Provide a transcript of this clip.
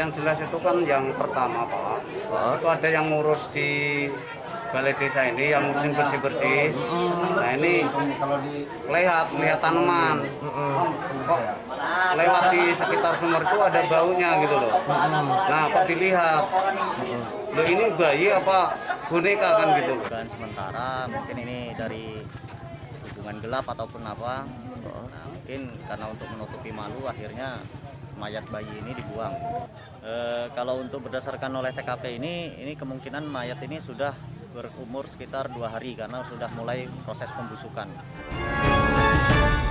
yang jelas itu kan yang pertama Pak, itu ada yang ngurus di balai desa ini yang ngurusin bersih-bersih. Nah ini melihat tanaman, kok lewat di sekitar sumur itu ada baunya gitu loh. Nah kok dilihat, loh ini bayi apa boneka kan gitu. Dan sementara mungkin ini dari hubungan gelap ataupun apa. Nah, mungkin karena untuk menutupi malu akhirnya mayat bayi ini dibuang. Kalau untuk berdasarkan oleh TKP ini kemungkinan mayat ini sudah berumur sekitar 2 hari karena sudah mulai proses pembusukan.